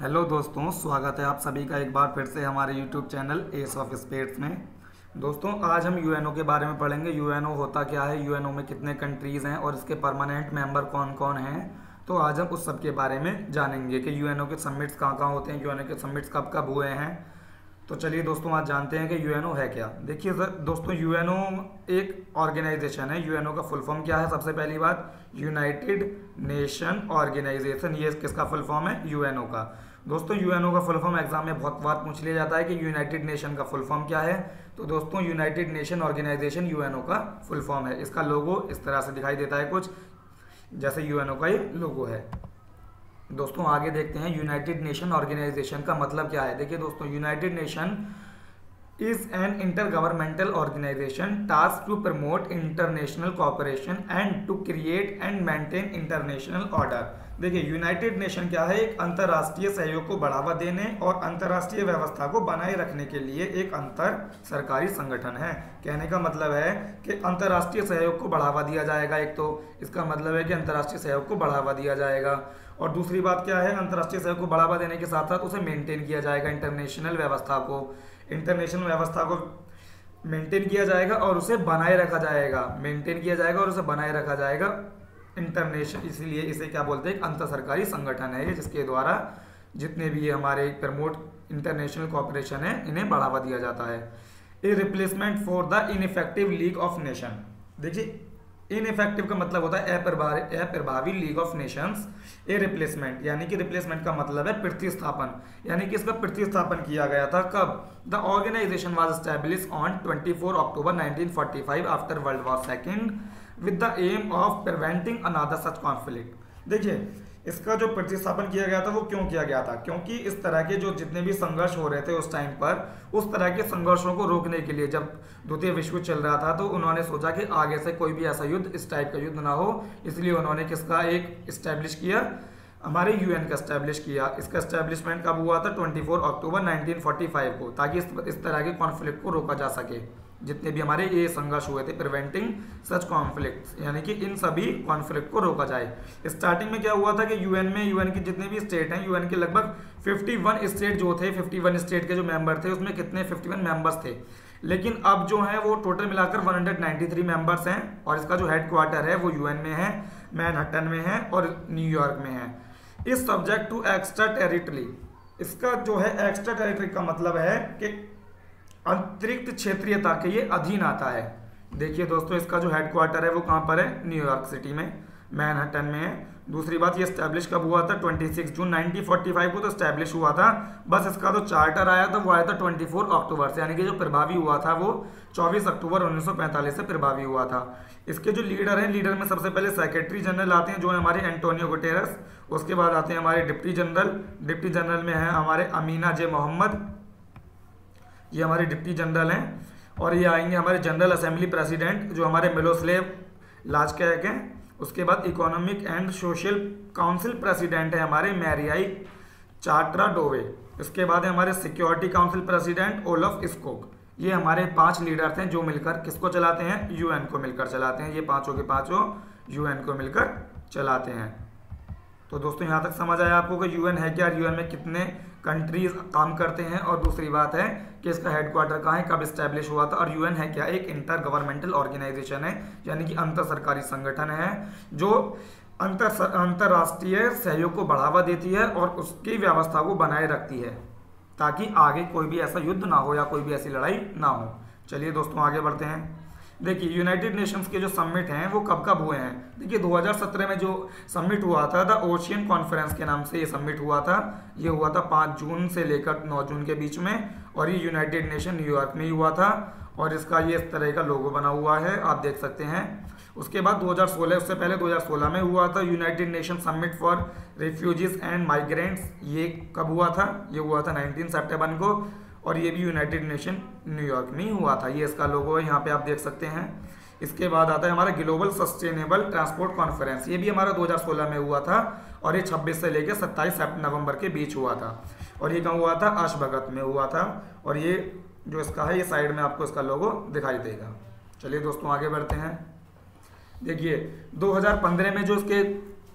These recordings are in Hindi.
हेलो दोस्तों, स्वागत है आप सभी का एक बार फिर से हमारे YouTube channel ace of space में। दोस्तों, आज हम यूएनओ के बारे में पढ़ेंगे। यूएनओ होता क्या है, यूएनओ में कितने कंट्रीज़ हैं और इसके परमानेंट मेंबर कौन कौन हैं। तो आज हम उस सब के बारे में जानेंगे कि यूएनओ के समिट्स कहाँ कहाँ होते हैं, यूएनओ के समिट्स कब कब हुए हैं। तो चलिए दोस्तों, आज जानते हैं कि यूएनओ है क्या। देखिए दोस्तों, यूएनओ एक ऑर्गेनाइजेशन है। यूएनओ का फुल फॉर्म क्या है? सबसे पहली बात, यूनाइटेड नेशन ऑर्गेनाइजेशन। ये किसका फुल फॉर्म है? यूएनओ का। दोस्तों, यूएनओ का फुल फॉर्म एग्जाम में बहुत बार पूछ लिया जाता है कि यूनाइटेड नेशन का फुल फॉर्म क्या है। तो दोस्तों, यूनाइटेड नेशन ऑर्गेनाइजेशन यूएनओ का फुल फॉर्म है। इसका लोगो इस तरह से दिखाई देता है, कुछ जैसे यूएनओ का ये लोगो है। दोस्तों, आगे देखते हैं यूनाइटेड नेशन ऑर्गेनाइजेशन का मतलब क्या है। देखिए दोस्तों, United Nation is an intergovernmental organization tasked to promote international cooperation and to create and maintain international order। देखिए, यूनाइटेड नेशन क्या है? एक अंतर्राष्ट्रीय सहयोग को बढ़ावा देने और अंतर्राष्ट्रीय व्यवस्था को बनाए रखने के लिए एक अंतर सरकारी संगठन है। कहने का मतलब है कि अंतर्राष्ट्रीय सहयोग को बढ़ावा दिया जाएगा। एक तो इसका मतलब है कि अंतर्राष्ट्रीय सहयोग को बढ़ावा दिया जाएगा, और दूसरी बात क्या है, अंतर्राष्ट्रीय सहयोग को बढ़ावा देने के साथ साथ उसे मेंटेन किया जाएगा। इंटरनेशनल व्यवस्था को मेंटेन किया जाएगा और उसे बनाए रखा जाएगा। मेंटेन किया जाएगा और उसे बनाए रखा जाएगा इंटरनेशनल, इसीलिए इसे क्या बोलते हैं? एक अंतर सरकारी संगठन है ये, जिसके द्वारा जितने भी हमारे प्रमोट इंटरनेशनल कॉपरेशन है, इन्हें बढ़ावा दिया जाता है। A replacement for the ineffective League of Nation. देखिए, इनइफेक्टिव का मतलब होता है अप्रभावी League of Nations. A replacement यानी कि रिप्लेसमेंट का मतलब है प्रतिस्थापन, यानी कि इसका प्रतिस्थापन किया गया था। कब? The organization was established on 24 October 1945 after World War second with the aim of preventing another such conflict. देखिए, इसका जो प्रतिस्थापन किया गया था वो क्यों किया गया था? क्योंकि इस तरह के जो जितने भी संघर्ष हो रहे थे उस टाइम पर, उस तरह के संघर्षों को रोकने के लिए, जब द्वितीय विश्व युद्ध चल रहा था, तो उन्होंने सोचा कि आगे से कोई भी ऐसा युद्ध, इस टाइप का युद्ध ना हो। इसलिए उन्होंने किसका एक इस्टेब्लिश किया? हमारे यूएन का इस्टेब्लिश किया। इसका इस्टेब्लिशमेंट कब हुआ था? 24 अक्टूबर 1945 को, ताकि इस तरह के कॉन्फ्लिक्ट को रोका जा सके। जितने भी हमारे ये संघर्ष हुए थे, प्रिवेंटिंग सच कॉन्फ्लिक्ट, यानी कि इन सभी कॉन्फ्लिक्ट को रोका जाए। स्टार्टिंग में क्या हुआ था कि यूएन के जितने भी स्टेट हैं, यूएन के लगभग 51 स्टेट जो थे, 51 स्टेट के जो मेंबर थे, उसमें कितने 51 मेंबर्स थे। लेकिन अब जो है वो टोटल मिलाकर 193 मेंबर्स हैं, और इसका जो हेड क्वार्टर है वो यूएन में है, मैनहट्टन में है और न्यूयॉर्क में है। इस सब्जेक्ट टू एक्स्ट्रा टेरिटरी, इसका जो है एक्स्ट्रा टेरिटरी का मतलब है कि अतिरिक्त क्षेत्रीयता के ये अधीन आता है। देखिए दोस्तों, इसका जो हेडक्वार्टर है वो कहाँ पर है? न्यूयॉर्क सिटी में, मैनहट्टन में है। दूसरी बात, ये स्टैब्लिश कब हुआ था? 26 जून 1945 को तो स्टैब्लिश हुआ था। बस इसका जो चार्टर आया था वो आया था 24 अक्टूबर से, यानी कि जो प्रभावी हुआ था वो 24 अक्टूबर 1945 से प्रभावी हुआ था। इसके जो लीडर हैं, लीडर में सबसे पहले सेक्रेटरी जनरल आते हैं, जो है हमारे एंटोनियो गुटेरस। उसके बाद आते हैं हमारे डिप्टी जनरल। डिप्टी जनरल में है हमारे अमीना जे मोहम्मद, ये हमारे डिप्टी जनरल हैं। और ये आएंगे हमारे जनरल असेंबली प्रेसिडेंट, जो हमारे मिलोस्लेव लाजकैक हैं। उसके बाद economic and social council president है हमारे मैरियाई चार्ट्रा डोवे। इसके बाद है हमारे security council president Olof Skoog. ये हमारे 5 लीडर थे जो मिलकर किसको चलाते हैं? यूएन को मिलकर चलाते हैं। ये पांचों के पांचों यूएन को मिलकर चलाते हैं। तो दोस्तों, यहाँ तक समझ आया आपको कि यूएन है क्या, यूएन में कितने कंट्रीज काम करते हैं, और दूसरी बात है कि इसका हेडक्वार्टर कहाँ है, कब इस्टेब्लिश हुआ था, और यूएन है क्या? एक इंटर गवर्नमेंटल ऑर्गेनाइजेशन है, यानी कि अंतर सरकारी संगठन है जो अंतर्राष्ट्रीय सहयोग को बढ़ावा देती है और उसकी व्यवस्था को बनाए रखती है, ताकि आगे कोई भी ऐसा युद्ध ना हो या कोई भी ऐसी लड़ाई ना हो। चलिए दोस्तों, आगे बढ़ते हैं। देखिए, यूनाइटेड नेशंस के जो समिट हैं वो कब कब हुए हैं। देखिए, 2017 में जो समिट हुआ था, द ओशियन कॉन्फ्रेंस के नाम से ये समिट हुआ था। ये हुआ था 5 जून से लेकर 9 जून के बीच में, और ये यूनाइटेड नेशन न्यूयॉर्क में ही हुआ था। और इसका ये इस तरह का लोगो बना हुआ है, आप देख सकते हैं। उसके बाद 2016, उससे पहले 2016 में हुआ था United Nation summit for refugees and migrants. ये कब हुआ था? ये हुआ था 19 सितंबर को, और ये भी यूनाइटेड नेशन न्यूयॉर्क में ही हुआ था। ये इसका लोगो है, यहाँ पे आप देख सकते हैं। इसके बाद आता है हमारा ग्लोबल सस्टेनेबल ट्रांसपोर्ट कॉन्फ्रेंस। ये भी हमारा 2016 में हुआ था, और ये 26 से लेकर 27 नवंबर के बीच हुआ था। और ये कहाँ हुआ था? अशभगत में हुआ था। और ये जो इसका है, ये साइड में आपको इसका लोगो दिखाई देगा। चलिए दोस्तों, आगे बढ़ते हैं। देखिए, 2015 में जो इसके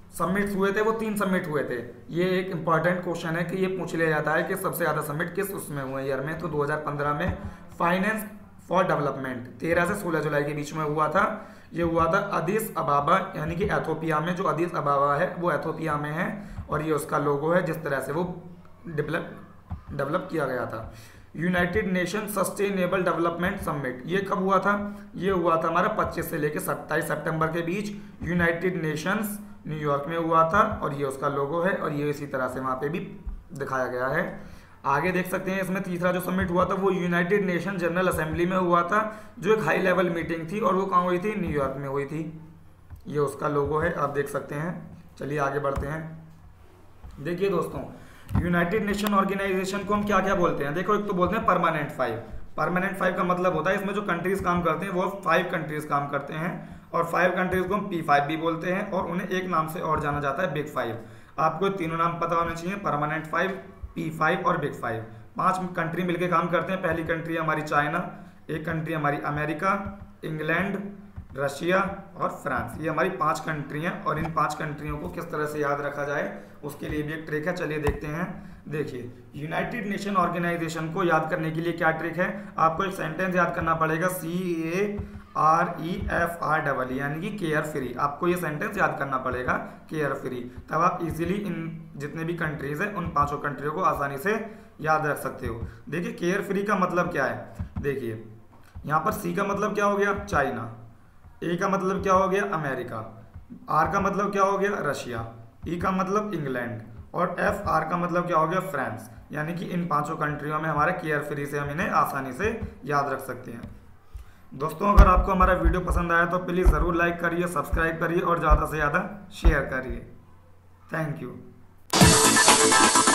समिट्स हुए थे वो 3 समिट हुए थे। ये एक इंपॉर्टेंट क्वेश्चन है कि ये पूछ लिया जाता है कि सबसे ज़्यादा समिट किस उसमें हुए ईयर में, तो 2015 में फाइनेंस फॉर डेवलपमेंट 13 से 16 जुलाई के बीच में हुआ था। ये हुआ था अदीस अबाबा यानी कि एथोपिया में, जो अदीस अबाबा है वो एथोपिया में है, और ये उसका लोगो है जिस तरह से वो डेवलप किया गया था। United Nation sustainable development summit ये कब हुआ था? ये हुआ था हमारा 25 से लेकर 27 सितंबर के बीच, यूनाइटेड नेशंस न्यूयॉर्क में हुआ था, और ये उसका लोगो है, और ये इसी तरह से वहाँ पे भी दिखाया गया है। आगे देख सकते हैं इसमें तीसरा जो समिट हुआ था वो यूनाइटेड नेशन जनरल असेंबली में हुआ था, जो एक हाई लेवल मीटिंग थी, और वो कहाँ हुई थी? न्यूयॉर्क में हुई थी। ये उसका लोगो है, आप देख सकते हैं। चलिए आगे बढ़ते हैं। देखिए दोस्तों, यूनाइटेड नेशन ऑर्गेनाइजेशन को हम क्या क्या बोलते हैं? देखो, एक तो बोलते हैं परमानेंट 5। परमानेंट 5 का मतलब होता है इसमें जो कंट्रीज काम करते हैं वो 5 कंट्रीज काम करते हैं, और 5 कंट्रीज को हम P5 भी बोलते हैं, और उन्हें एक नाम से और जाना जाता है, बिग 5। आपको तीनों नाम पता होने चाहिए, परमानेंट 5, P5 और बिग 5। 5 कंट्री मिलकर काम करते हैं। पहली कंट्री हमारी चाइना, एक कंट्री हमारी अमेरिका, इंग्लैंड, रशिया और फ्रांस। ये हमारी 5 कंट्री हैं, और इन 5 कंट्रियों को किस तरह से याद रखा जाए उसके लिए भी एक ट्रिक है। चलिए देखते हैं। देखिए, यूनाइटेड नेशन ऑर्गेनाइजेशन को याद करने के लिए क्या ट्रिक है? आपको एक सेंटेंस याद करना पड़ेगा, CAREFR, यानी कि केयर फ्री। आपको ये सेंटेंस याद करना पड़ेगा, केयर फ्री, तब आप इजीली इन जितने भी कंट्रीज हैं उन 5 कंट्रियों को आसानी से याद रख सकते हो। देखिए, केयर फ्री का मतलब क्या है? देखिए, यहाँ पर C का मतलब क्या हो गया? चाइना। A का मतलब क्या हो गया? अमेरिका। R का मतलब क्या हो गया? रशिया। E का मतलब इंग्लैंड, और FR का मतलब क्या हो गया? फ्रांस। यानी कि इन 5 कंट्रियों में हमारे केयर फ्री से हम इन्हें आसानी से याद रख सकते हैं। दोस्तों, अगर आपको हमारा वीडियो पसंद आया तो प्लीज़ ज़रूर लाइक करिए, सब्सक्राइब करिए और ज़्यादा से ज़्यादा शेयर करिए। Thank you.